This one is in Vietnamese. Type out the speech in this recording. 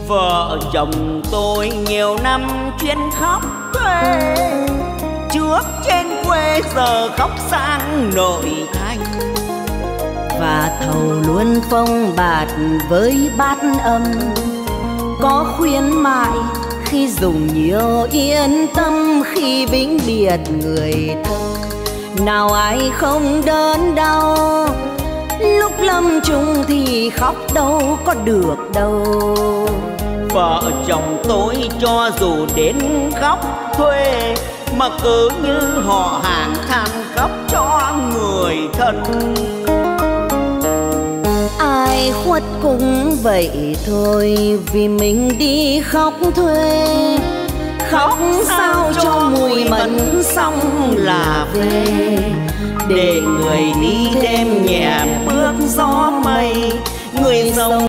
Vợ chồng tôi nhiều năm chuyên khóc thuê, trước trên quê giờ khóc sang nội thành. Và thầu luôn phong bạt với bát âm, có khuyến mại khi dùng nhiều yên tâm, khi vĩnh biệt người thân nào ai không đớn đau. Lúc lâm chung thì khóc đâu có được đâu. Vợ chồng tôi cho dù đến khóc thuê, mà cứ như họ hàng than khóc cho người thân. Ai khuất cũng vậy thôi, vì mình đi khóc thuê. Khóc sao cho mùi mẫn xong là về, để người đi đêm nhẹ bước gió mây, người sống